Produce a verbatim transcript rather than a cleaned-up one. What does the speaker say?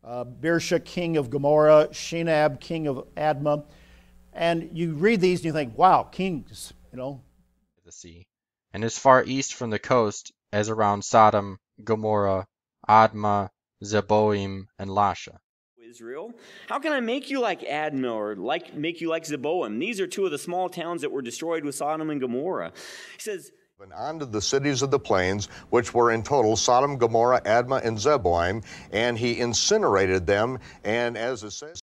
uh, Birsha, king of Gomorrah, Shinab, king of Admah. And you read these and you think, wow, kings, you know. The sea, and as far east from the coast as around Sodom, Gomorrah, Admah, Zeboiim, and Lasha. Israel, how can I make you like Admah or like make you like Zeboiim? These are two of the small towns that were destroyed with Sodom and Gomorrah. He says, and onto the cities of the plains, which were in total Sodom, Gomorrah, Admah, and Zeboiim, and he incinerated them, and as it says,